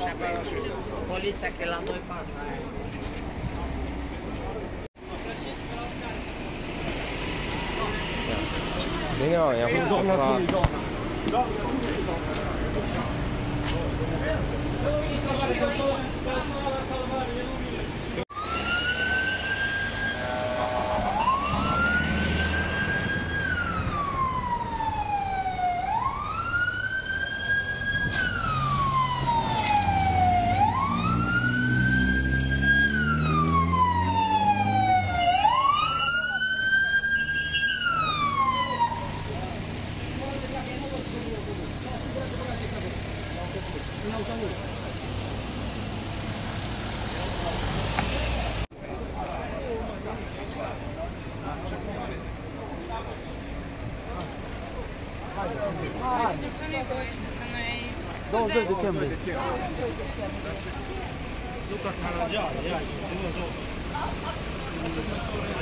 așa pe poliția, că e la noi partea aia. Bine, mă, i-am făcut la... Scuze. 22 decembrie. Luca Caragiale,